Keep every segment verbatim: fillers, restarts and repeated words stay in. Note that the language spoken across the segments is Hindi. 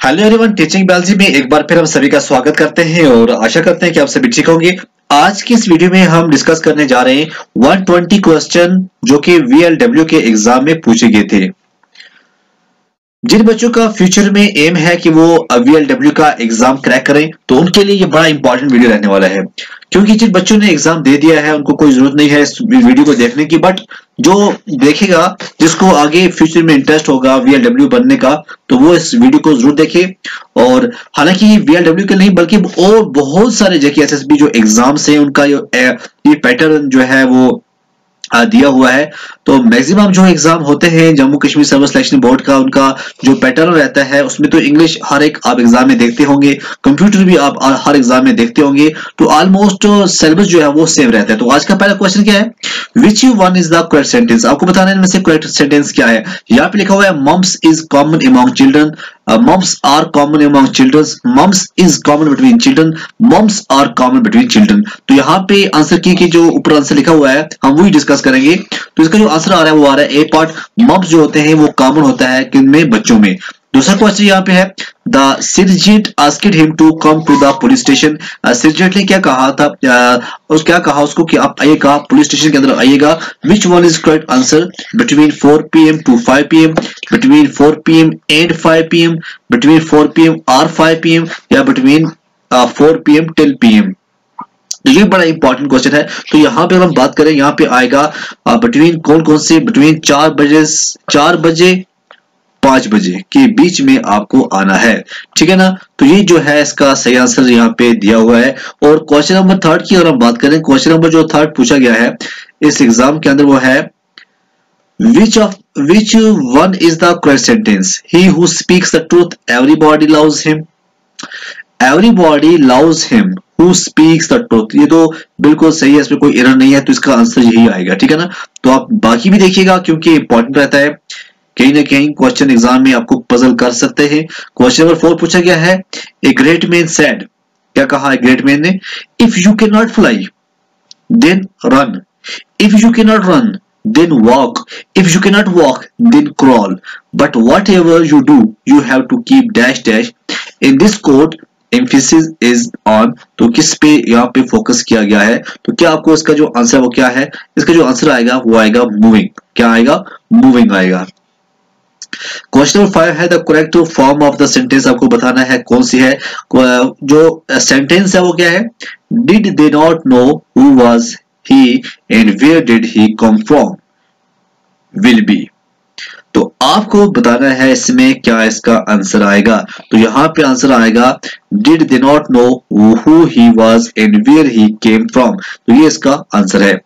हेलो एवरीवन, टीचिंग बायोलॉजी में एक बार फिर हम सभी का स्वागत करते हैं और आशा करते हैं कि आप सभी ठीक होंगे। आज की इस वीडियो में हम डिस्कस करने जा रहे हैं एक सौ बीस क्वेश्चन जो कि वीएलडब्ल्यू के एग्जाम में पूछे गए थे। जिन बच्चों का फ्यूचर में एम है कि वो वीएलडब्ल्यू का एग्जाम क्रैक करें, तो उनके लिए ये बड़ा इंपॉर्टेंट वीडियो रहने वाला है, क्योंकि जिन बच्चों ने एग्जाम दे दिया है उनको कोई जरूरत नहीं है इस वीडियो को देखने की। बट जो देखेगा, जिसको आगे फ्यूचर में इंटरेस्ट होगा वीएलडब्ल्यू बनने का, तो वो इस वीडियो को जरूर देखे। और हालांकि वीएलडब्ल्यू के नहीं बल्कि और बहुत सारे जेके एसएसबी जो एग्जाम्स हैं उनका ये पैटर्न जो है वो दिया हुआ है। तो मैक्सिमम जो एग्जाम होते हैं Jammu Kashmir service selection board का, उनका जो पैटर्न रहता है उसमें तो इंग्लिश हर एक आप एग्जाम में देखते होंगे, कंप्यूटर भी आप हर एग्जाम में देखते होंगे, तो ऑलमोस्ट सिलेबस जो है वो सेम रहता है। तो आज का पहला क्वेश्चन क्या है, which one is the correct sentence. आपको बताना है इनमें से करेक्ट सेंटेंस क्या है। यहाँ पे लिखा हुआ है mumps is common among children, mumps are common among children, mumps is common between children, mumps are common between children. तो यहाँ पे आंसर की की जो ऊपर आंसर लिखा हुआ है हम वही डिस्कस करेंगे। तो इसका जो आंसर आ रहा है वो आ रहा है ए पार्ट, मम्स जो होते हैं वो कॉमन होता है किनमें, बच्चों में। दूसरा क्वेश्चन यहाँ पे है the Sirjeet asked him to come to the police station. Sirjeet ने क्या कहा था, uh, उस क्या कहा उसको कि आप आइएगा पुलिस स्टेशन के अंदर आइएगा। Which one is correct answer, between four P M to five P M, between four P M and five P M, between four P M और फाइव पी एम, या between four P M till P M. तो ये बड़ा इंपॉर्टेंट क्वेश्चन है। तो यहाँ पे हम बात करें, यहाँ पे आएगा बिटवीन कौन कौन से, बिटवीन चार बजे चार बजे पांच बजे के बीच में आपको आना है, ठीक है ना। तो ये जो है इसका सही आंसर यहाँ पे दिया हुआ है। और क्वेश्चन नंबर थर्ड की अगर हम बात करें, क्वेश्चन नंबर जो थर्ड पूछा गया है इस एग्जाम के अंदर वो है Which of which one is the correct sentence? He who speaks the truth, everybody loves him. Everybody loves him who speaks the truth. ये तो बिल्कुल सही है, इसमें कोई एरर नहीं है, तो इसका आंसर यही आएगा, ठीक है ना। तो आप बाकी भी देखिएगा क्योंकि इंपॉर्टेंट रहता है, कहीं ना कहीं क्वेश्चन एग्जाम में आपको पजल कर सकते हैं। क्वेश्चन नंबर फोर पूछा गया है ए ग्रेट मैन सेड, क्या कहा है ग्रेट मैन ने, if you can not fly then run, if you can not run then walk, if you cannot walk then crawl, but whatever you do you have to keep dash dash। in this quote emphasis is on, तो किस पे यहाँ पे फोकस किया गया है। तो क्या आपको इसका जो आंसर वो क्या है, इसका जो आंसर आएगा वो आएगा मूविंग। क्या आएगा, मूविंग आएगा। क्वेश्चन नंबर फाइव है the correct form of the sentence. आपको बताना है कौन सी है, जो सेंटेंस है वो क्या है, did they not know who was he and where did he come from will be। तो आपको बताना है इसमें क्या इसका आंसर आएगा। तो यहां पे आंसर आएगा did they not know who he was and where he came from। तो ये इसका आंसर है।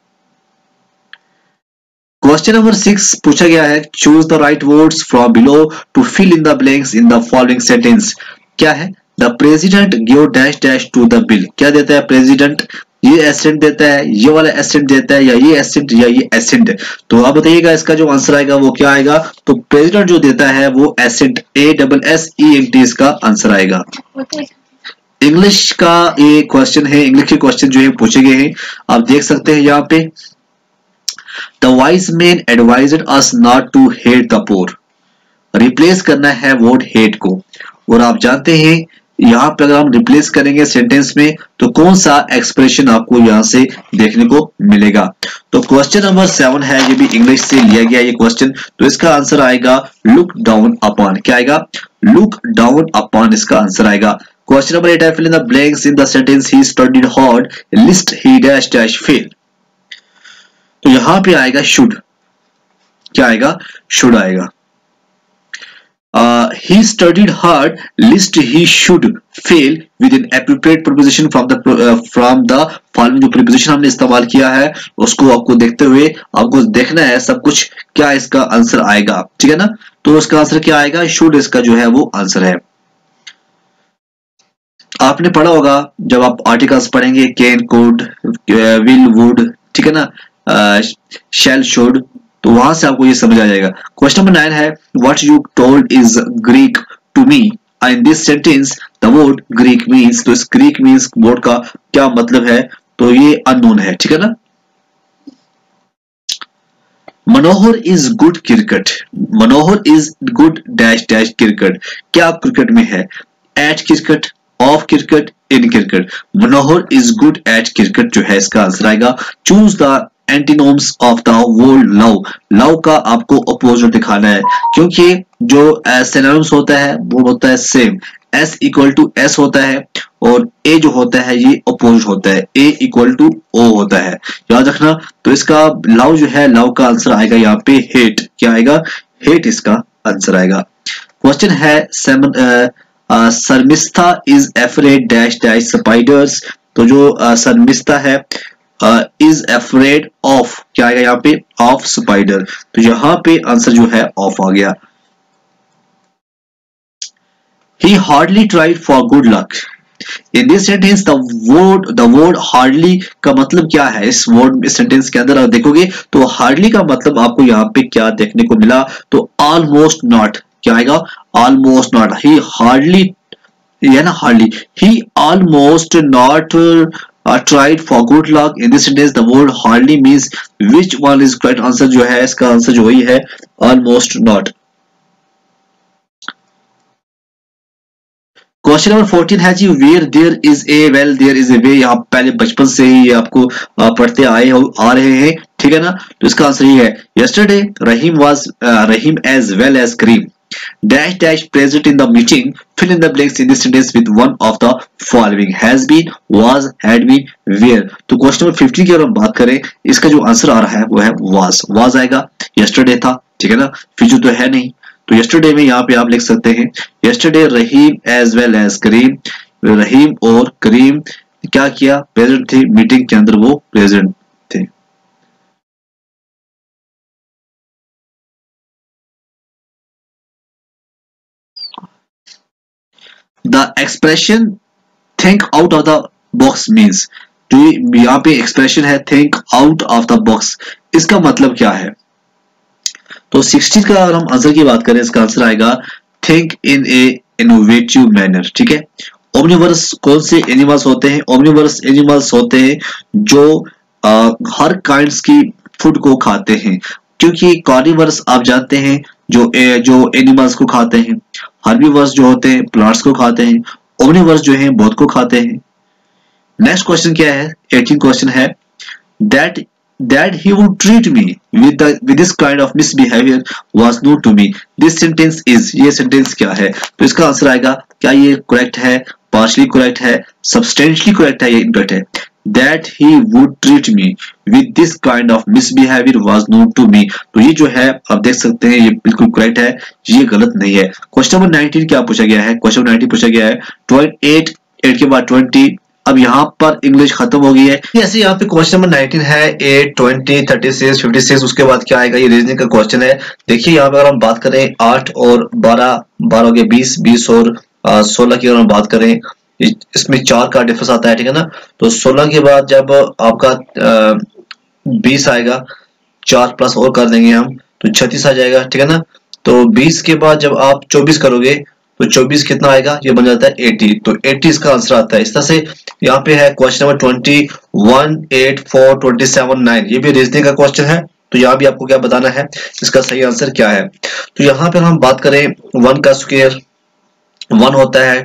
क्वेश्चन नंबर सिक्स पूछा गया है choose the right words from below to fill in the blanks in the following sentence. क्या है, the president give dash dash to the bill. क्या देता है प्रेसिडेंट, ये एसेंट देता है, ये वाला एसेंट देता है, या ये एसेंट या ये एसेंट। तो आप बताइएगा इसका जो आंसर आएगा वो क्या आएगा। तो प्रेसिडेंट जो देता है वो assent, A double S E N T इसका आंसर आएगा। इंग्लिश का ये क्वेश्चन है, इंग्लिश के क्वेश्चन जो है पूछे गए हैं, आप देख सकते हैं यहाँ पे the wise man advised us not to hate the poor. Replace करना है वर्ड हेट को, और आप जानते हैं यहाँ पे अगर हम रिप्लेस करेंगे सेंटेंस में तो कौन सा एक्सप्रेशन आपको यहाँ से देखने को मिलेगा। तो क्वेश्चन नंबर सेवन है, ये भी इंग्लिश से लिया गया ये क्वेश्चन। तो इसका आंसर आएगा लुक डाउन अपॉन। क्या आएगा, लुक डाउन अपॉन इसका आंसर आएगा। क्वेश्चन नंबर एट है fill in the blanks in the sentence he studied hard lest he dash dash fail. तो यहाँ पे आएगा शुड। क्या आएगा, शुड आएगा। Uh, he studied hard lest he should fail with an appropriate preposition from the uh, from the following। जो preposition हमने इस्तेमाल किया है उसको आपको देखते हुए आपको देखना है सब कुछ, क्या इसका आंसर आएगा, ठीक है ना। तो उसका आंसर क्या आएगा, should इसका जो है वो आंसर है। आपने पढ़ा होगा जब आप आर्टिकल्स पढ़ेंगे, कैन, कुड, विल, वुड, ठीक है ना, शैल, शुड, तो वहां से आपको ये समझ आ जाएगा। क्वेश्चन नंबर नाइन है what you told is Greek to me in this sentence the word Greek means. तो इस ग्रीक मींस वर्ड का क्या मतलब है, तो ये अननोन है, ठीक है ना। Manohar is good cricket, Manohar is good dash dash cricket, क्या क्रिकेट में है? At cricket, of cricket, in cricket. Manohar is good at cricket जो है इसका आंसर आएगा। Choose the antonyms of the word love, love का आपको अपोजिट दिखाना है, क्योंकि जो सिनोनिम्स होता है वो होता है same, S equal to S होता है और ए जो होता है ये अपोजिट होता है, ए इक्वल टू ओ होता है, याद रखना। तो इसका लव जो है, लव का आंसर आएगा यहाँ पे हेट, क्या आएगा? हेट इसका आंसर आएगा। क्वेश्चन है seven, Sharmishtha is afraid dash dash spiders, तो जो uh, शर्मिष्ठा है इज एफ्रेड ऑफ, क्या आएगा यहाँ पे? ऑफ स्पाइडर, तो यहाँ पे आंसर जो है ऑफ आ गया। He hardly tried for good luck. In this sentence, the word the word hardly का मतलब क्या है? इस word इस sentence के अंदर आप देखोगे तो hardly का मतलब आपको यहाँ पे क्या देखने को मिला? तो almost not, क्या आएगा? almost not. He hardly, ये ना hardly, he almost not uh, tried for good luck. In this sentence, the word hardly means which one is correct answer जो है, इसका आंसर जो वही है almost not. Question number fourteen है G, where there is a well there is a way, आप पहले बचपन से ही आपको पढ़ते आए हो आ रहे हैं, ठीक है ना। तो इसका आंसर ये है, yesterday Rahim was Rahim as well as Karim dash dash present in the meeting, fill in the blanks in this sentence with one of the following, has been, was, had been, were. तो क्वेश्चन नंबर फिफ्टीन की अगर हम बात करें, इसका जो आंसर आ रहा है वो है वाज, वाज आएगा, यस्टरडे था, ठीक है ना, फ्यूचर तो है नहीं। तो यस्टरडे में यहाँ पे आप लिख सकते हैं yesterday Rahim as well as Karim, Rahim और करीम क्या किया? प्रेजेंट थे, मीटिंग के अंदर वो प्रेजेंट थे। The expression think out of the box means, जो यहाँ पे एक्सप्रेशन है think out of the box, इसका मतलब क्या है? तो सिक्सटीन का अगर हम आंसर की बात करें, इसका आंसर आएगा think in a innovative manner, ठीक है। ओमनिवर्स कौन से एनिमल्स होते हैं? ओमनिवर्स एनिमल्स होते हैं जो आ, हर काइंड्स की फूड को खाते हैं, क्योंकि कार्निवर्स आप जानते हैं जो ए, जो एनिमल्स को खाते हैं, हर्बीवर्स जो होते हैं प्लांट्स को खाते हैं, ओमनिवर्स जो है बोथ को खाते हैं। नेक्स्ट क्वेश्चन क्या है? एटीन क्वेश्चन है, that that he would treat me with the with this kind of misbehavior was new to me. This sentence is, ये sentence क्या है? तो इसका आंसर आएगा, क्या ये correct है, partially correct है, substantially correct है, ये incorrect है? That he would treat me with this kind of misbehavior was new to me. तो ये जो है आप देख सकते हैं ये बिल्कुल correct है, ये गलत नहीं है। क्वेश्चन नंबर नाइनटीन क्या पूछा गया है? क्वेश्चन नंबर नाइनटीन पूछा गया है ट्वेंटी एट, एट के बाद ट्वेंटी, अब यहाँ पर इंग्लिश खत्म हो गई है। जैसे यहाँ पे क्वेश्चन नंबर नाइनटीन है, eight, twenty, thirty six, fifty six, उसके बाद क्या आएगा? ये रीजनिंग का क्वेश्चन है। देखिए यहाँ पे अगर हम बात करें आठ और बारह, बारह के बीस, बीस और सोलह की अगर हम बात करें, इसमें चार का डिफरेंस आता है, ठीक है ना। तो सोलह के बाद जब आपका बीस आएगा, चार प्लस और कर देंगे हम तो छत्तीस आ जाएगा, ठीक है ना। तो बीस के बाद जब आप चौबीस करोगे तो चौबीस कितना आएगा? ये बन जाता है अस्सी, तो अस्सी इसका आंसर आता है। इस तरह से यहाँ पे है question number twenty one, eight, four, twenty seven, nine, ये भी रीजनिंग का क्वेश्चन है। तो यहाँ भी आपको क्या बताना है, इसका सही आंसर क्या है। तो यहाँ पे हम बात करें वन का स्क्वायर, वन होता है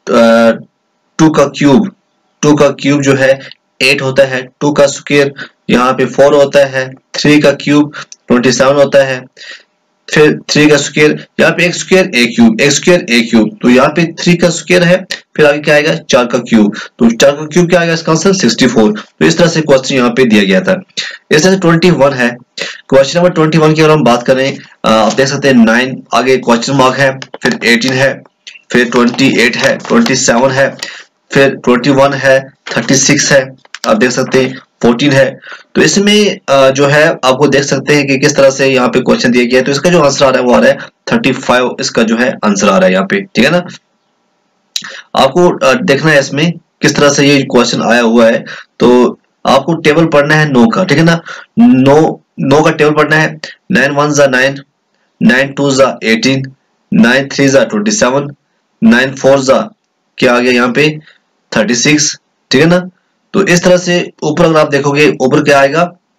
टू का क्यूब, टू का क्यूब जो है एट होता है, टू का स्क्वायर यहाँ पे फोर होता है, थ्री का क्यूब ट्वेंटी सेवन होता है, फिर थ्री का स्क्वायर, यहाँ पे एक स्क्वायर ए क्यूब, एक स्क्वायर ए क्यूब, तो यहाँ पे थ्री का स्क्वायर है, फिर आगे क्या आएगा? चार का क्यूब, तो चार का क्यूब क्या आएगा? इसका आंसर सिक्सटी फोर। तो इस तरह से क्वेश्चन यहाँ पे दिया गया था। इस तरह से ट्वेंटी वन है, क्वेश्चन नंबर ट्वेंटी वन की अगर हम बात करें, आप देख सकते हैं नाइन आगे क्वेश्चन मार्क है, फिर एटीन है, फिर ट्वेंटी एट है, ट्वेंटी सेवन है, फिर ट्वेंटी वन है, थर्टी सिक्स है, आप देख सकते हैं फोर्टीन है। तो इसमें जो है आपको देख सकते हैं कि किस तरह से यहाँ पे क्वेश्चन दिया गया है। तो इसका जो आंसर आ रहा है वो आ रहा है थर्टी फाइव, इसका जो है आंसर आ रहा है यहाँ पे, ठीक है ना। आपको देखना है इसमें किस तरह से ये क्वेश्चन आया हुआ है। तो आपको टेबल पढ़ना है नो का, ठीक है ना। नो नो का टेबल पढ़ना है, नाइन वन जा नाइन, नाइन टू जा एटीन, नाइन थ्री जा ट्वेंटी सेवन, नाइन फोर जा क्या आ गया यहाँ पे थर्टी सिक्स, ठीक है ना। तो इस तरह से ऊपर अगर आप देखोगे ऊपर क्या आएगा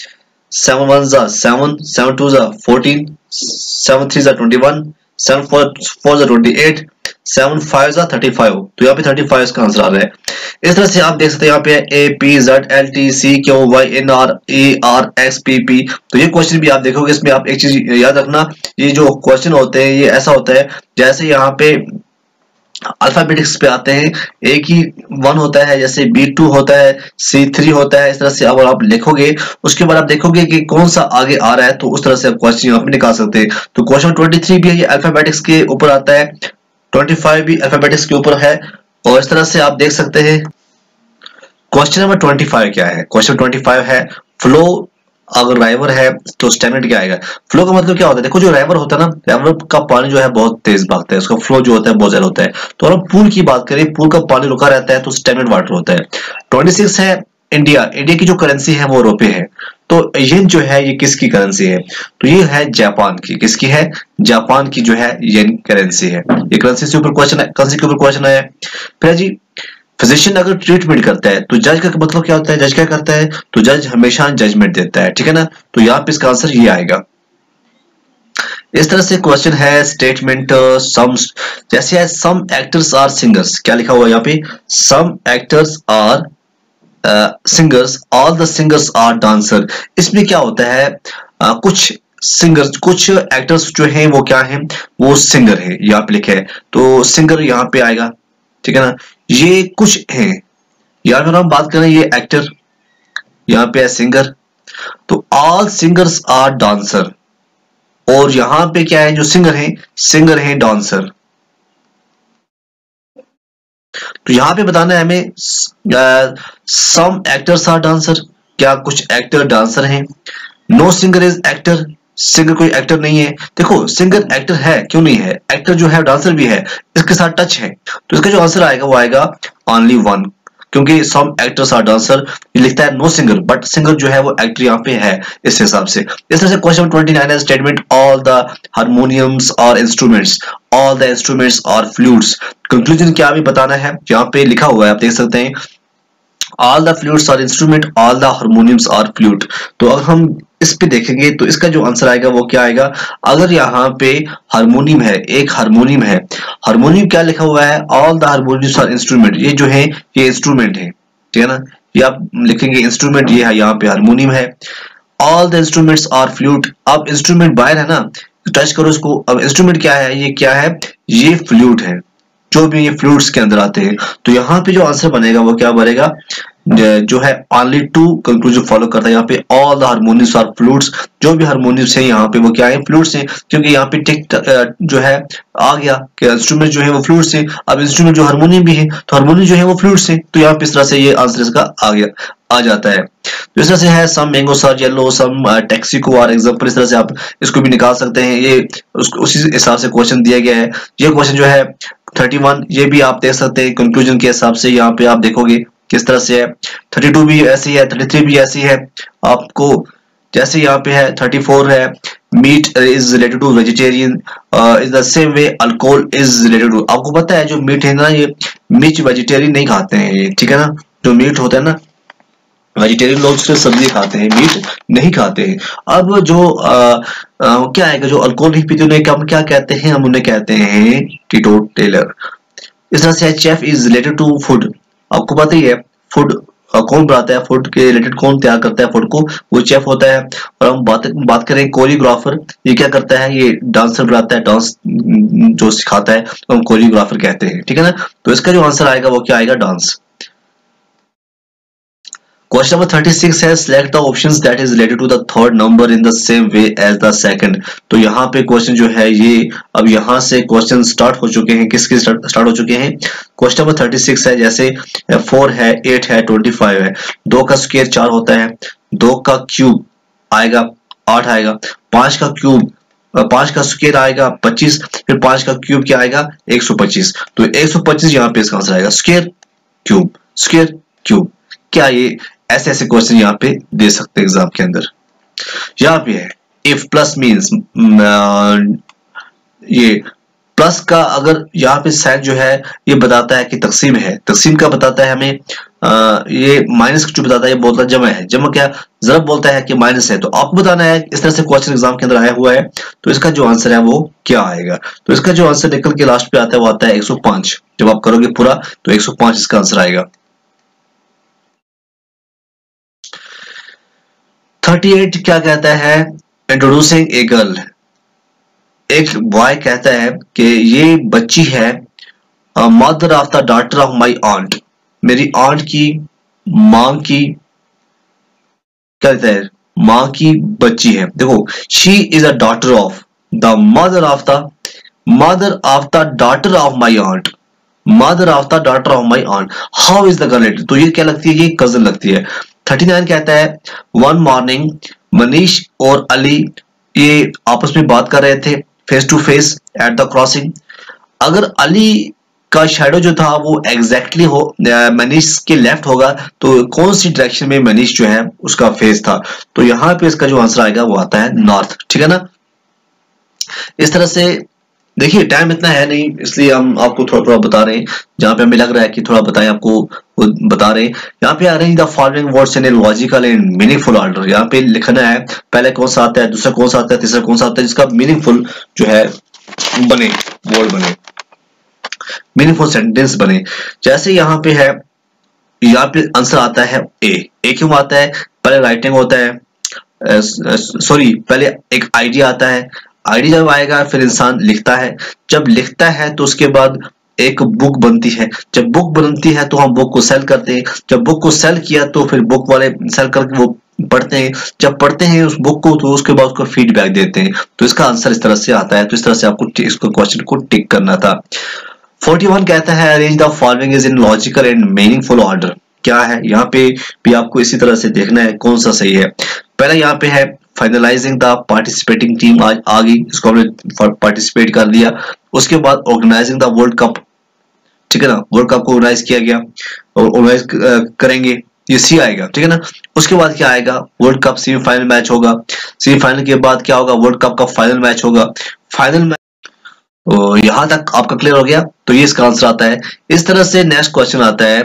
सेवन वन जा सेवन, सेवन टू जा फोर्टीन, सेवन थ्री जा twenty one, seven four four जा ट्वेंटी एट, सेवन फाइव जा थर्टी फाइव। तो यहाँ पे थर्टी फाइव इसका आंसर आ रहा है। इस तरह से आप देख सकते हैं यहाँ पे A P Z L T C Q Y N R A R X P P. तो ये क्वेश्चन भी आप देखोगे, इसमें आप एक चीज याद रखना, ये जो क्वेश्चन होते हैं ये ऐसा होता है जैसे यहाँ पे अल्फाबेटिक्स पे आते हैं, एक ही वन होता है, जैसे बी टू होता है, सी थ्री होता है। इस तरह से अगर आप लिखोगे उसके बाद आप देखोगे कि कौन सा आगे आ रहा है, तो उस तरह से आप क्वेश्चन यहाँ पे निकाल सकते हैं। तो क्वेश्चन ट्वेंटी थ्री भी है, ये अल्फाबेटिक्स के ऊपर आता है, ट्वेंटी फाइव भी अल्फाबेटिक्स के ऊपर है। और इस तरह से आप देख सकते हैं क्वेश्चन नंबर ट्वेंटी फाइव क्या है। क्वेश्चन ट्वेंटी फाइव है फ्लो, अगर राइवर है तो स्टैंडर्ड क्या आएगा। फ्लो का मतलब क्या होता है, देखो जो राइवर होता है ना, राइवर का पानी जो है बहुत तेज भागता है, उसका फ्लो जो होता है बहुत ज्यादा होता है। तो अगर पूल की बात करें, पूल का पानी रुका रहता है तो स्टैंडर्ड वाटर होता है। ट्वेंटी सिक्स है इंडिया, इंडिया की जो करेंसी है वो रुपए है। तो येन जो है ये किसकी करेंसी है, तो ये है जापान की। किसकी है, जापान की जो है येन करेंसी है। ये करेंसी से ऊपर क्वेश्चन है, करेंसी के ऊपर क्वेश्चन है। फिर जी फिजिशियन अगर ट्रीटमेंट करता है तो जज का मतलब क्या होता है, जज क्या करता है, तो जज हमेशा जजमेंट देता है, ठीक है ना। तो यहाँ पे इसका आंसर ये आएगा। इस तरह से क्वेश्चन है स्टेटमेंट सम, जैसे है सम एक्टर्स आर सिंगर्स, क्या लिखा हुआ है यहाँ पे, some actors are singers, all the singers are dancer. इसमें क्या होता है, uh, कुछ सिंगर्स, कुछ एक्टर्स जो हैं वो क्या हैं, वो सिंगर है, यहाँ पे लिखे है। तो सिंगर यहाँ पे आएगा, ठीक है ना। ये कुछ हैं, यार अगर हम बात करें ये एक्टर, यहाँ पे है सिंगर, तो ऑल सिंगर्स आर डांसर। और यहाँ पे क्या है, जो सिंगर हैं, सिंगर हैं डांसर। तो यहाँ पे बताना है हमें सम एक्टर्स आर डांसर, क्या कुछ एक्टर डांसर हैं। No singer is actor, singer कोई एक्टर नहीं है। देखो सिंगर एक्टर है, क्यों नहीं है, एक्टर जो है डांसर भी है, इसके साथ टच है। तो इसका जो आंसर आएगा वो आएगा ओनली वन, क्योंकि सम एक्टर्स आर डांसर लिखता है नो सिंगर, बट सिंगर जो है वो एक्टर यहाँ पे है इस हिसाब से। इस तरह से क्वेश्चन ट्वेंटी नाइन है statement all the harmoniums are instruments, all the instruments are flutes. Conclusion क्या भी बताना है, यहाँ पे लिखा हुआ है, आप देख सकते हैं all the flutes are instrument, all the harmoniums are flute. तो अगर हम इस पे देखेंगे तो इसका जो आंसर आएगा वो क्या आएगा, अगर यहाँ पे हारमोनियम है, एक हारमोनियम है, हारमोनियम क्या लिखा हुआ है, all the harmoniums are instrument, ये जो है ये इंस्ट्रूमेंट है, ठीक है ना। ये आप लिखेंगे इंस्ट्रूमेंट, ये है यहाँ पे हारमोनियम है। All the instruments are flute, अब इंस्ट्रूमेंट बाहर है ना, टच करो इसको। अब इंस्ट्रूमेंट क्या है, ये क्या है, ये फ्लूट है, जो भी ये फ्लूट्स के अंदर आते हैं। तो यहाँ पे जो आंसर बनेगा वो क्या बनेगा, जो है ओनली टू कंक्लूजन फॉलो करता है। यहाँ पे all the harmoniums are flutes, जो भी हारमोनियम्स है यहाँ पे वो क्या है, फ्लूट्स हैं, क्योंकि यहाँ पे टिक जो है आ गया कि इंस्ट्रूमेंट जो है वो फ्लूट्स हैं। अब इंस्ट्रूमेंट जो हारमोनियम भी है, तो हारमोनियम जो है वो फ्लूट्स हैं। तो यहाँ पे इस तरह से ये आंसर इसका आ गया, आ जाता है। तो इस तरह से है some mangoes are yellow, some टैक्सिको आर एग्जांपल। इस तरह से आप इसको भी निकाल सकते हैं, ये उसी हिसाब से क्वेश्चन दिया गया है। ये क्वेश्चन जो है थर्टी वन, ये भी आप देख सकते हैं कंक्लूजन के हिसाब से, यहाँ पे आप देखोगे किस तरह से है। थर्टी टू भी ऐसी है, थर्टी थ्री भी ऐसी है आपको, जैसे यहाँ पे है थर्टी फोर है meat is related to vegetarian is the same way alcohol is related to. आपको पता है जो मीट है ना, ये मीट वेजिटेरियन नहीं खाते हैं ये, ठीक है ना। जो मीट होता है ना, वेजिटेरियन लोग सिर्फ सब्जी खाते हैं, मीट नहीं खाते हैं। अब जो आ, आ, क्या है, जो अल्कोहल नहीं पीते उन्हें हम क्या कहते हैं, हम उन्हें कहते हैं टीटोटेलर। इस तरह से chef is related to food, आपको पता ही है फूड कौन बनाता है, फूड के रिलेटेड कौन तैयार करता है फूड को, वो चेफ होता है। और हम बात बात करें कोरियोग्राफर, ये क्या करता है, ये डांसर बनाता है, डांस जो सिखाता है तो हम कोरियोग्राफर कहते हैं, ठीक है ना। तो इसका जो आंसर आएगा वो क्या आएगा, dance. Question number thirty six है select the options that is related to the third number in the same way as the second। तो यहाँ पे क्वेश्चन जो है ये, अब यहाँ से क्वेश्चन स्टार्ट हो चुके हैं, किसके स्टार्ट हो चुके हैं। क्वेश्चन नंबर थर्टी सिक्स है, जैसे फोर है, एट है, ट्वेंटी फाइव है। दो का स्क्वायर चार होता है, दो का क्यूब आएगा आठ आएगा, पांच का क्यूब पांच का स्क्वायर आएगा पच्चीस, फिर पांच का क्यूब क्या आएगा एक सौ पच्चीस। तो एक सौ पच्चीस यहाँ पे इसका आंसर आएगा, स्क्वायर क्यूब स्क्वायर क्यूब। क्या ये ऐसे ऐसे क्वेश्चन यहाँ पे दे सकते हैं एग्जाम के अंदर। यहाँ पे है इफ प्लस मीन्स, ये प्लस का अगर यहाँ पे साइन जो है ये बताता है कि तकसीम है, तकसीम का बताता है हमें, आ, ये माइनस जो बताता है ये बोलता है जमा है, जमा क्या जरब बोलता है कि माइनस है। तो आपको बताना है इस तरह से क्वेश्चन एग्जाम के अंदर आया हुआ है, तो इसका जो आंसर है वो क्या आएगा। तो इसका जो आंसर निकल के लास्ट पे आता है वो आता है एक सौ पाँच। जब आप करोगे पूरा तो एक सौ पाँच इसका आंसर आएगा। अड़तीस क्या कहता है, इंट्रोड्यूसिंग ए गर्ल, एक बॉय कहता है कि ये बच्ची है mother of the daughter of my aunt, मेरी आंट की मां की क्या कहता है, मां की बच्ची है। देखो she is a daughter of the mother of the mother of the daughter of my aunt, mother of the daughter of my aunt, how is the girl related, तो ये क्या लगती है, ये कजन लगती है। उनतालीस कहता है वन मॉर्निंग मनीष और अली ये आपस में बात कर रहे थे face to face at the crossing. अगर अली का शैडो जो था वो एग्जैक्टली हो मनीष के लेफ्ट होगा तो कौन सी डायरेक्शन में मनीष जो है उसका फेस था, तो यहां पे इसका जो आंसर आएगा वो आता है नॉर्थ। ठीक है ना। इस तरह से देखिए टाइम इतना है नहीं इसलिए हम आपको थोड़ा थोड़ा बता रहे हैं, जहां पे हमें लग रहा है कि थोड़ा बताएं आपको बता रहे हैं। यहाँ पे arrange the following words in a logical and meaningful order, यहाँ पे लिखना है पहले कौन सा आता है, दूसरा कौन सा आता है, तीसरा कौन सा आता है, जिसका मीनिंगफुल जो है बने, वर्ड बने, मीनिंगफुल सेंटेंस बने। जैसे यहाँ पे है, यहाँ पे आंसर आता है ए। ए क्यों आता है, पहले राइटिंग होता है, सॉरी पहले एक आइडिया आता है, आइडिया जब आएगा फिर इंसान लिखता है, जब लिखता है तो उसके बाद एक बुक बनती है, जब बुक बनती है तो हम बुक को सेल करते हैं, जब बुक को सेल किया तो फिर बुक वाले सेल करके वो पढ़ते हैं, जब पढ़ते हैं उस बुक को तो उसके बाद उसको फीडबैक देते हैं। तो इसका आंसर इस तरह से आता है। तो इस तरह से आपको इसको क्वेश्चन को टिक करना था। इकतालीस कहता है arrange the following is in logical and meaningful order, क्या है यहाँ पे भी आपको इसी तरह से देखना है कौन सा सही है। पहला यहाँ पे है फाइनलाइजिंग द पार्टिसिपेटिंग टीम, आज आ गई, इसको हमने पार्टिसिपेट कर लिया। उसके बाद ऑर्गेनाइजिंग द वर्ल्ड कप, ठीक है ना, वर्ल्ड कप को ऑर्गेनाइज किया गया और ऑर्गेनाइज करेंगे, ये सी आएगा। ठीक है ना। उसके बाद क्या आएगा, वर्ल्ड कप सेमीफाइनल मैच होगा, सेमीफाइनल के बाद क्या होगा, वर्ल्ड कप का फाइनल मैच होगा, फाइनल मैच। तो यहां तक आपका क्लियर हो गया, तो ये इसका आंसर आता है। इस तरह से नेक्स्ट क्वेश्चन आता है,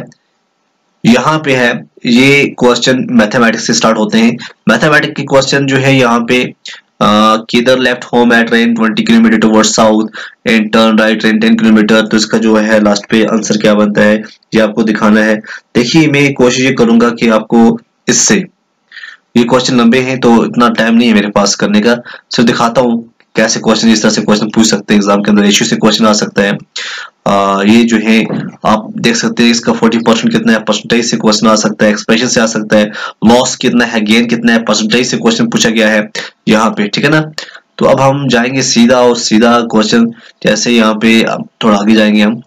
यहाँ पे है ये क्वेश्चन मैथमेटिक्स से स्टार्ट होते हैं। मैथमेटिक्स के क्वेश्चन जो है यहाँ पे किधर left home at train twenty kilometre toward south and turn right train ten kilometre, तो इसका जो है लास्ट पे आंसर क्या बनता है ये आपको दिखाना है। देखिए मैं कोशिश करूंगा कि आपको इससे, ये क्वेश्चन लंबे हैं तो इतना टाइम नहीं है मेरे पास करने का, सिर्फ दिखाता हूँ कैसे क्वेश्चन इस तरह से क्वेश्चन पूछ सकते हैं एग्जाम के अंदर, रेशियो से क्वेश्चन आ सकता है। आ, ये जो है आप देख सकते हैं इसका चालीस परसेंट कितना है, परसेंटेज से क्वेश्चन आ सकता है, एक्सप्रेशन से आ सकता है, लॉस कितना है, गेन कितना है, परसेंटेज से क्वेश्चन पूछा गया है यहाँ पे। ठीक है ना। तो अब हम जाएंगे सीधा और सीधा क्वेश्चन, जैसे यहाँ पे थोड़ा आगे जाएंगे हम,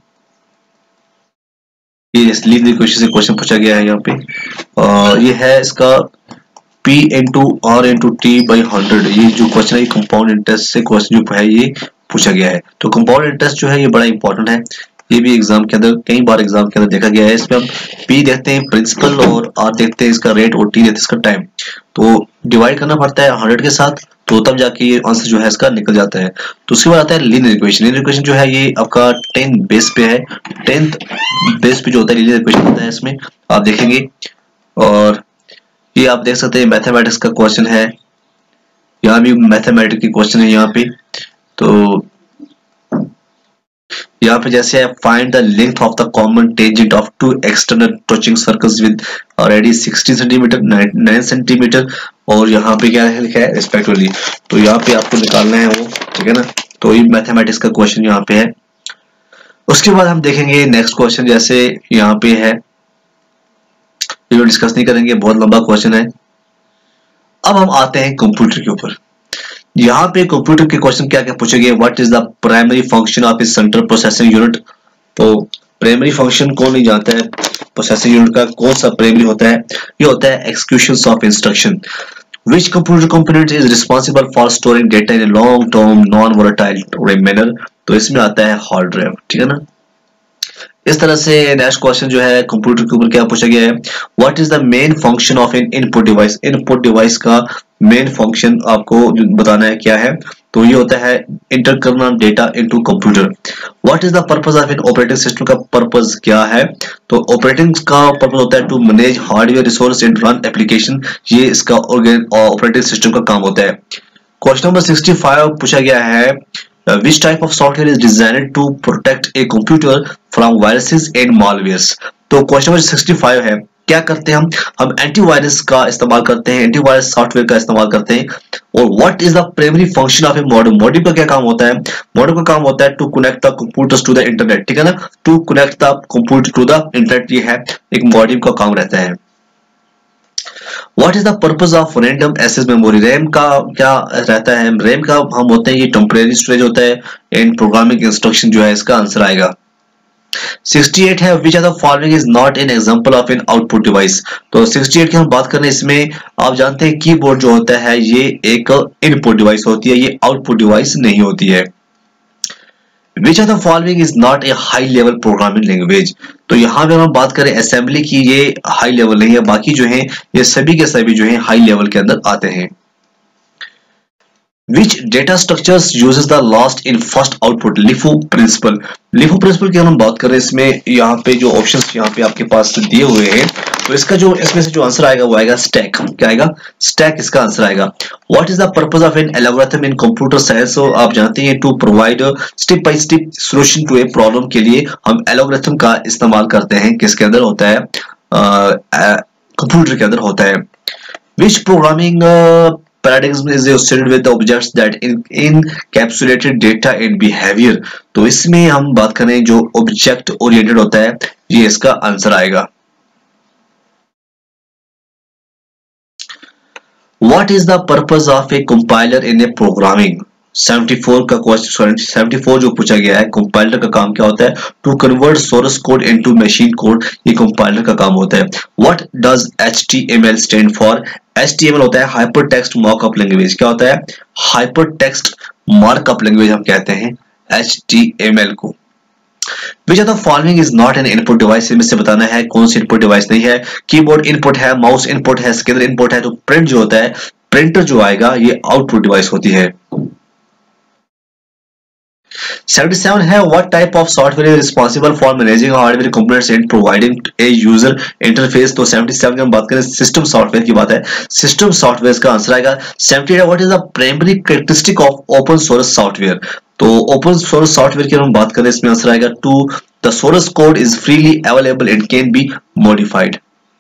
ये लीनियर इक्वेशन से क्वेश्चन पूछा गया है यहाँ पे, और ये है इसका P into R into T by hundred, ये जो क्वेश्चन है कंपाउंड इंटरेस्ट से क्वेश्चन जो है ये पूछा गया है। तो कंपाउंड इंटरेस्ट जो है ये बड़ा इंपॉर्टेंट है, ये भी एग्जाम के अंदर कई बार एग्जाम के अंदर देखा गया है। इसमें हम P देखते हैं प्रिंसिपल और R देखते हैं इसका रेट और T देखते हैं इसका टाइम, तो डिवाइड करना पड़ता है हंड्रेड के साथ, तो तब जाके ये आंसर जो है इसका निकल जाता है। तो उसके बाद आता है लीनियर इक्वेशन। लीनियर इक्वेशन जो है ये आपका टेंथ बेस पे है, टेंथ बेस पे जो होता है लीनियर इक्वेशन होता है, इसमें आप देखेंगे। और ये आप देख सकते हैं मैथमेटिक्स का क्वेश्चन है, यहाँ भी मैथमेटिक्स की क्वेश्चन है यहाँ पे। तो यहाँ पे जैसे है find the length of the common tangent of two external touching circles with radius sixty centimetre nine centimetre, और यहाँ पे क्या है लिखा है रिस्पेक्टिवली, तो यहाँ पे आपको निकालना है वो। ठीक है ना। तो ये मैथमेटिक्स का क्वेश्चन यहाँ पे है। उसके बाद हम देखेंगे नेक्स्ट क्वेश्चन, जैसे यहाँ पे है, ये डिस्कस नहीं करेंगे, बहुत लंबा क्वेश्चन है। अब हम आते हैं कंप्यूटर के ऊपर। यहाँ पे कंप्यूटर के क्वेश्चन क्या क्या पूछे गए, what is the primary function of a central processing unit. तो प्राइमरी फंक्शन कौन नहीं जानता है प्रोसेसिंग यूनिट का, कौन सा प्राइमरी होता है, ये होता है execution of instruction. Which computer component is responsible for storing data in a long term non volatile manner, तो इसमें आता है हार्ड ड्राइव। ठीक है ना। इस तरह से नेक्स्ट क्वेश्चन जो है कंप्यूटर के ऊपर क्या पूछा गया है, what is the main function of an input device. Input device का मेन फंक्शन आपको बताना है क्या है, तो ये होता है इंटर करना data into computer. What is the purpose of an operating system का पर्पस क्या है? तो ऑपरेटिंग का पर्पस होता है to manage hardware resource and run application, ये इसका ऑपरेटिंग सिस्टम का काम होता है। क्वेश्चन नंबर सिक्सटी फाइव पूछा गया है which type of software is designed to protect a computer from viruses and malwares. तो क्वेश्चन नंबर सिक्सटी फाइव है क्या करते हैं हम हम एंटीवायरस का इस्तेमाल करते हैं, एंटीवायरस सॉफ्टवेयर का इस्तेमाल करते हैं। और what is the primary function of a modem, modem का क्या काम होता है? मॉडेम का काम होता है to connect the computers to the internet, ठीक है ना, to connect the computer to the internet, ये है एक मॉडेम का काम रहता है। What is the purpose of random access memory, RAM का क्या रहता है? रैम का हम होते हैं ये टेम्परेरी स्टोरेज होता है एंड प्रोग्रामिंग इंस्ट्रक्शन जो है इसका आंसर आएगा। सिक्सटी एट है which are the following is not an example of an output device. तो सिक्सटी एट की हम बात करें, इसमें आप जानते हैं कीबोर्ड जो होता है ये एक इनपुट डिवाइस होती है, ये आउटपुट डिवाइस नहीं होती है। Which are the following is not a high level programming language. तो यहाँ पे हम बात करें असेंबली की, ये हाई लेवल नहीं है, बाकी जो है ये सभी के सभी जो है हाई लेवल के अंदर आते हैं। Which data structures uses the last in first output? LIFO principle, LIFO principle की हम बात करें, इसमें यहाँ पे जो ऑप्शंस यहाँ पे आपके पास दिए हुए हैं, तो इसका जो इसमें से जो आंसर आएगा वो आएगा स्टैक। क्या आएगा? स्टैक इसका आंसर आएगा। What is the purpose of an algorithm in computer science? तो आप जानते हैं to provide step by step solution to a problem के लिए हम एल्गोरिथम का इस्तेमाल करते हैं, किसके अंदर होता है? कंप्यूटर के अंदर होता है। Which programming paradigm is associated with the objects that encapsulated data and behavior? तो इसमें हम बात करें जो ऑब्जेक्ट ओरिएंटेड होता है, ये इसका आंसर आएगा। What is the purpose of a compiler in a programming? Seventy four का क्वेश्चन सेवेंटी फोर जो पूछा गया है, कंपाइलर का काम क्या होता है? To convert source code into machine code, ये कंपाइलर का काम होता है। What does H T M L stand for? H T M L होता है हाइपर टेक्स्ट मार्कअप लैंग्वेज। क्या होता है? हाइपर टेक्स्ट मार्कअप लैंग्वेज हम कहते हैं एच टी एम एल को। Which of the following is not an input device? इसमें से बताना है कौन सी इनपुट डिवाइस नहीं है। कीबोर्ड इनपुट है, माउस इनपुट है, स्कैनर इनपुट है, तो प्रिंट जो होता है, प्रिंटर जो आएगा ये आउटपुट डिवाइस होती है। सेवेंटी सेवन है what type of software is responsible for managing hardware components and providing a user interface? तो सेवेंटी सेवन की हम बात करें सिस्टम सॉफ्टवेयर की बात है, सिस्टम सॉफ्टवेयर का आंसर आएगा। सेवेंटी एट है what is the primary characteristic of open source software? तो ओपन सोर्स सॉफ्टवेयर की हम बात करें, इसमें आंसर आएगा to the source code is freely available and can be modified.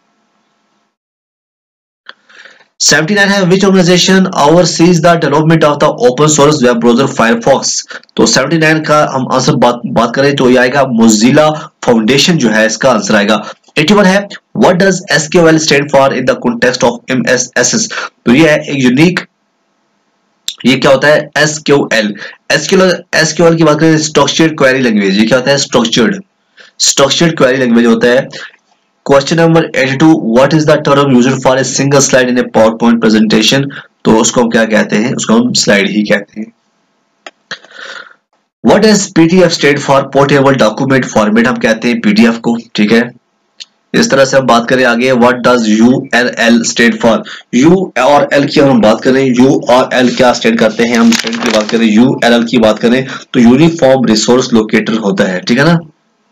Seventy nine है which organization oversees the development of the open source web browser Firefox? तो सेवेंटी नाइन का हम आंसर बात बात करें तो ये आएगा मोजिला फाउंडेशन जो है इसका आंसर आएगा। एटी वन है what does S Q L stand for in the context of M S S S? तो ये है एक यूनिक, ये क्या होता है? S Q L। S Q L S Q L की बात करें स्ट्रक्चर्ड क्वेरी लैंग्वेज, ये क्या होता है? स्ट्रक्चर्ड स्ट्रक्चर्ड क्वेरी लैंग्वेज होता है। Question number eighty two what is the term used for a single slide in a PowerPoint presentation? तो उसको हम क्या कहते हैं? उसको हम स्लाइड ही कहते हैं। What is PDF stand for? Portable document format हम कहते हैं पीडीएफ को, ठीक है। इस तरह से हम बात करें आगे, what does URL stand for? U R L की हम बात करें, यू और एल क्या स्टैंड करते हैं? हम स्टैंड की बात करें, यूआरएल की बात करें तो यूनिफॉर्म रिसोर्स लोकेटर होता है, ठीक है ना।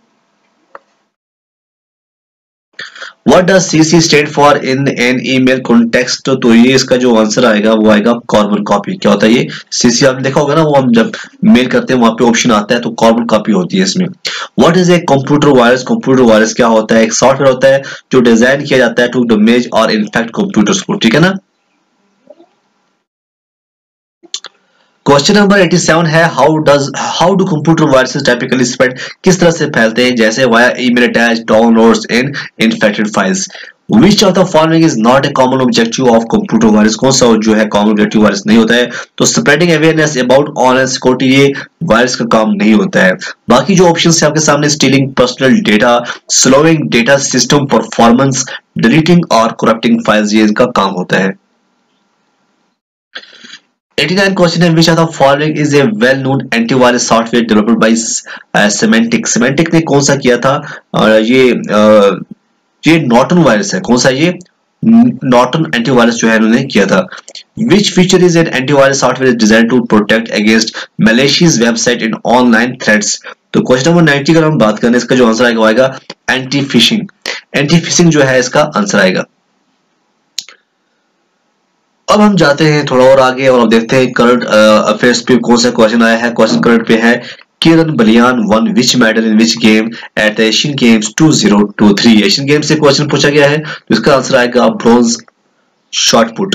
What does C C stand for in an email context? तो ये इसका जो आंसर आएगा वो आएगा कार्बन कॉपी। क्या होता है ये? C C आपने देखा होगा ना, वो हम जब मेल करते हैं वहां पे ऑप्शन आता है तो कार्बन कॉपी होती है इसमें। What is a computer virus? Computer virus क्या होता है? एक सॉफ्टवेयर होता है जो डिजाइन किया जाता है टू डैमेज और इन्फेक्ट कंप्यूटर्स को, ठीक है ना। क्वेश्चन नंबर एटी सेवन है how does how do computer viruses typically spread? किस तरह से फैलते हैं? जैसे via email attach, downloads and infected files. Which of the following is not a common objective of computer virus? कौन सा जो है common objective वायरस नहीं होता है? तो spreading awareness about online security ये वायरस का काम नहीं होता है। बाकी जो ऑप्शंस है आपके सामने, stealing personal data, slowing data system performance, deleting और corrupting files, ये इनका काम होता है। एटी नाइन क्वेश्चन है which of the following is a well known antivirus software developed by uh, Symantec? Symantec ने कौन सा किया था? uh, ये uh, ये नॉर्टन वायरस है। कौन सा? ये नॉर्टन एंटीवायरस जो है इन्होंने किया था। Which feature is an antivirus software design to protect against malicious website in online threats. तो क्वेश्चन नंबर नाइंटी का हम बात करें, इसका जो आंसर आएगा आएगा एंटी फिशिंग। एंटी फिशिंग जो है इसका आंसर आएगा। अब हम जाते हैं थोड़ा और आगे और देखते हैं करंट अफेयर्स पे कौन सा क्वेश्चन आया है। क्वेश्चन करंट पे है, Kiran Baliyan won which medal in which game at Asian Games two thousand तेईस। एशियन गेम्स से क्वेश्चन पूछा गया है, तो इसका आंसर आएगा bronze shot put.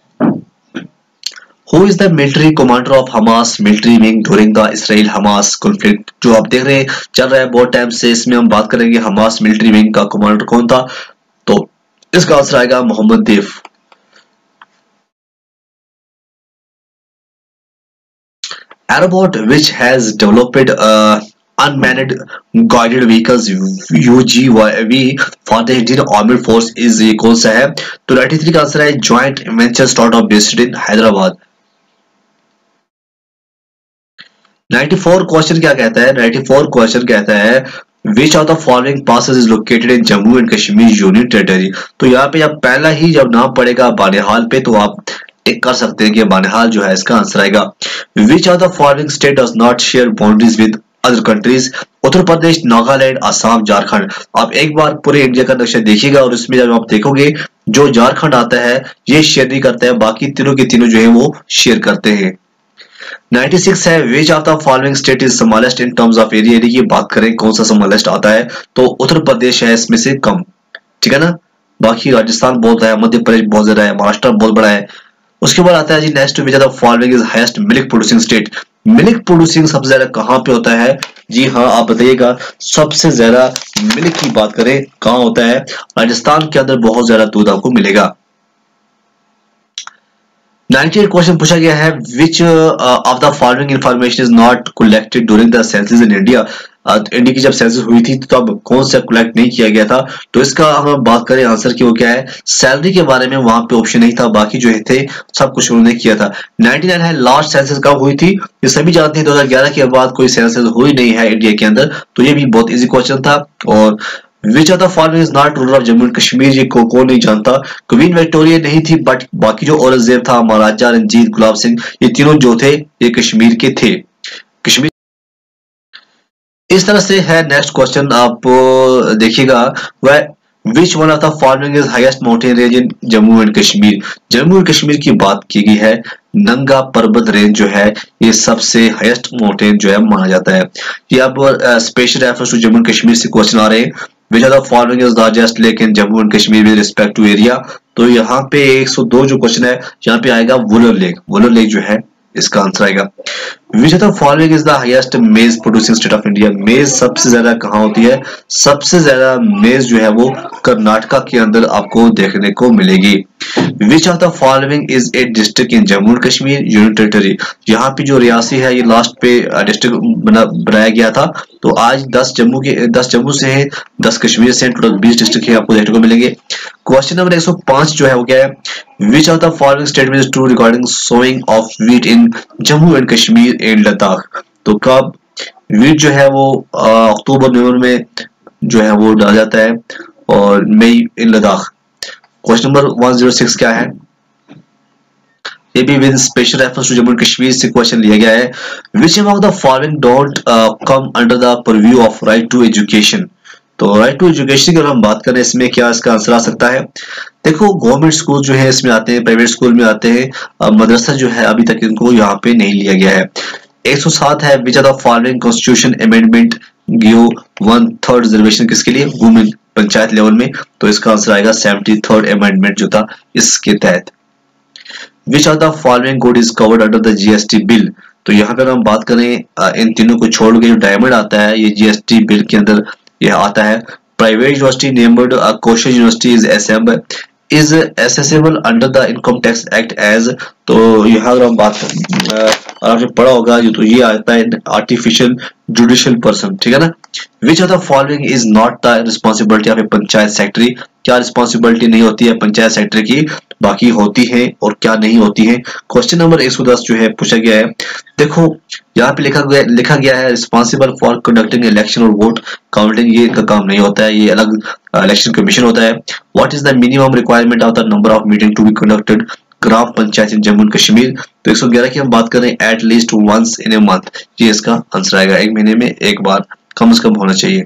Who is the military commander of Hamas military wing during the Israel Hamas conflict. जो आप देख रहे हैं चल रहा है बहुत टाइम से, इसमें हम बात करेंगे हमास मिलिट्री विंग का कमांडर कौन था, तो इसका आंसर आएगा Mohammad देफ। Aerobot, which has developed uh, unmanned guided vehicles U G V for the Indian Armed Force, is ये कौन सा है, तो तिरानवे का आंसर है Joint Venture Startup based in Hyderabad. चौरानवे क्वेश्चन क्या कहता है, चौरानवे क्वेश्चन कहता है Which of the following passes is located in Jammu and Kashmir Union Territory। तो यहाँ पे जब पहला ही जब नाम पड़ेगा बानिहाल पे, तो आप टिक कर सकते हैं कि बानिहाल जो है इसका आंसर आएगा। Which of the following state does not share boundaries with other countries। Uttar Pradesh, Nagaland, Assam, Jharkhand. आप एक बार पूरे इंडिया का नक्शा देखिएगा और उसमें जब आप देखोगे जो झारखंड आता है ये शेयर नहीं करता है, बाकी तीनों के तीनों जो है वो शेयर करते हैं। छियानवे है, which of the following state is smallest in terms of area। Area की बात करें कौन सा smallest आता है, तो उत्तर प्रदेश है इसमें से कम, ठीक है ना। बाकी राजस्थान बहुत बड़ा है, मध्य प्रदेश बहुत ज्यादा है, महाराष्ट्र बहुत बड़ा है। उसके बाद आता है जी next, which of the following is highest milk producing state. Milk producing सबसे ज्यादा कहां पे होता है, जी हाँ आप बताइएगा। सबसे ज्यादा मिल्क की बात करें कहां होता है, राजस्थान के अंदर बहुत ज्यादा दूध आपको मिलेगा। अट्ठानवे क्वेश्चन पूछा गया है, which of the following information is not collected during the census in India. India की जब सेंसस हुई थी तो अब कौन सा कलेक्ट नहीं किया गया था, तो इसका हम बात करें आंसर की वो क्या है, सैलरी के बारे में वहां पे ऑप्शन नहीं था, बाकी जो थे सब कुछ उन्होंने किया था। निन्यानवे है, लास्ट सेंसस कब हुई थी, ये सभी जानते हैं दो हज़ार ग्यारह के बाद कोई सेंसस हुई नहीं है इंडिया के अंदर, तो ये भी बहुत इजी क्वेश्चन था। और which of the following is not ruler of Jammu and Kashmir, ये को कौन नहीं जानता। क्वीन विक्टोरिया नहीं थी, बट बाकी जो औरंगजेब था, महाराजा रंजीत, गुलाब सिंह, ये तीनों जो थे ये कश्मीर के थे। कश्मीर इस तरह से है। नेक्स्ट क्वेश्चन आप देखिएगा, वह which one of the following is highest mountain range in Jammu and Kashmir. Jammu and Kashmir की बात की गई है, नंगा पर्वत रेंज जो है ये सबसे हाईएस्ट माउंटेन जो है माना जाता है। ये अब special reference to Jammu and Kashmir से क्वेश्चन आ रहे हैं। Which of the following is largest lake in Jammu and Kashmir with respect to area. तो यहाँ पे एक सौ दो जो क्वेश्चन है, यहाँ पे आएगा वुलर लेक। वुलर लेक जो है इसका आंसर आएगा। Which of the following is the highest maize producing state of India. Maize सबसे ज्यादा कहाँ होती है, सबसे ज्यादा मेज जो है वो कर्नाटका के अंदर आपको देखने को मिलेगी। Which of the following is a district in Jammu and Kashmir union territory. यहाँ पे जो रियासी है ये लास्ट पे डिस्ट्रिक्ट बना बनाया गया था, तो आज दस जम्मू के दस जम्मू से है, दस कश्मीर से, टोटल बीस डिस्ट्रिक्ट है आपको देखने को मिलेंगे। क्वेश्चन नंबर एक सौ पाँच जो है वो क्या है, which of the following statement is true regarding sowing of wheat in Jammu and Kashmir and Ladakh. तो कब व्हीट जो है वो अक्टूबर नवंबर में जो है वो डाला जाता है, और May in Ladakh. Question number एक सौ छह क्या है, ये भी with special reference to Jammu and Kashmir से क्वेश्चन लिया गया है। Which among the following don't come under the purview of right to education. तो राइट टू एजुकेशन की अगर हम बात करें इसमें क्या इसका आंसर आ सकता है, देखो गवर्नमेंट स्कूल जो है इसमें आते हैं, प्राइवेट स्कूल में आते हैं, मदरसा जो है अभी तक इनको यहाँ पे नहीं लिया गया है। एक सौ सात है, which are the following constitution amendment give one third reservation किसके लिए, वुमेन, पंचायत लेवल में। तो इसका आंसर आएगा सेवेंटी थर्ड अमेंडमेंट जो था इसके तहत। Which are the following good is covered under the GST bill. तो यहाँ पर हम बात करें इन तीनों को छोड़ के जो डायमंड आता है ये जीएसटी बिल के अंदर यह आता है। Private university named Koshal university is एसेम्ब is assessable under the income tax act as. तो यहाँ अगर हम बात और आपने पढ़ा होगा ये तो ये आता है आर्टिफिशियल जुडिशियल पर्सन, ठीक है ना। Which of the following is not the responsibility of a panchayat secretary, क्या रिस्पॉन्सिबिलिटी नहीं होती है पंचायत सेक्रेटरी की, बाकी होती है और क्या नहीं होती है। क्वेश्चन नंबर एक सौ दस जो है पूछा गया है, देखो यहाँ पे लिखा गया लिखा गया है रिस्पॉन्सिबल फॉर कंडक्टिंग इलेक्शन और वोट काउंटिंग, ये इनका काम नहीं होता है, ये अलग इलेक्शन कमीशन होता है। What is the minimum requirement of the number of meeting to be conducted gram panchayat in Jammu and Kashmir, तो एक सौ ग्यारह की हम बात कर रहे हैं at least once in a month, ये इसका आंसर आएगा, एक महीने में एक बार कम से कम होना चाहिए।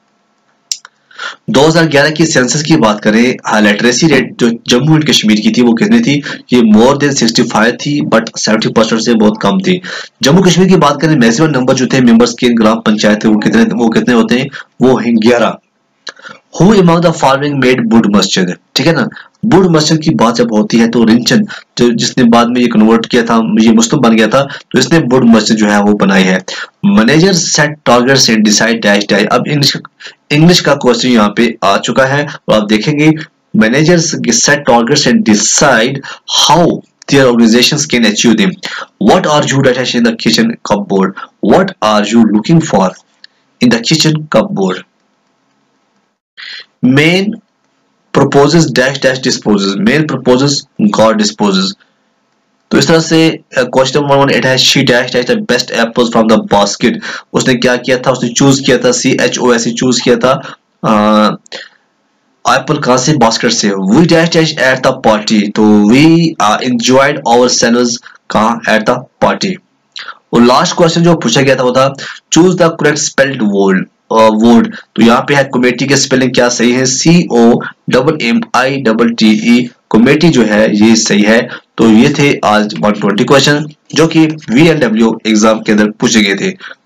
दो हज़ार ग्यारह की सेंसस की बात करें, लिटरेसी रेट जो जम्मू एंड कश्मीर की थी वो कितनी थी, ये मोर देन पैंसठ थी बट सत्तर परसेंट से बहुत कम थी। जम्मू कश्मीर की बात करें, मैक्सिमम नंबर जो थे मेंबर्स के ग्राम पंचायत वो कितने वो कितने होते हैं, वो हैं ग्यारह। Who among the following made बुड मस्जिद, ठीक है ना। बुड मस्जिद की बात जब होती है तो रिंचन जो जिसने बाद में ये कन्वर्ट किया था, ये मुस्लिम बन गया था, तो इसने बुड मस्जिद जो है वो बनाई है। Manager set targets and decide dash dash, अब इंग्लिश इंग्लिश का क्वेश्चन यहाँ पे आ चुका है और आप देखेंगे managers set targets and decide how their organizations can achieve them. What are you dash in the kitchen cupboard? What are you looking for in the kitchen cupboard? Man proposes dash dash disposes, man proposes God disposes। तो इस तरह से question number one it has she dash dash the best apples from the basket, उसने क्या किया था, उसने चूज किया था C H O S choose किया था एप्पल कहां से, बास्केट से। We dash dash at the party, तो वी एंजॉयड आवरसेल्व्स कहां, एट द पार्टी। और लास्ट क्वेश्चन जो पूछा गया था वो था choose the correct spelled word word, तो यहाँ पे है कमेटी के स्पेलिंग क्या सही है, C O double M I double T E, committee जो है ये सही है। तो ये थे आज एक सौ बीस क्वेश्चन जो कि वी एल डब्ल्यू एग्जाम के अंदर पूछे गए थे।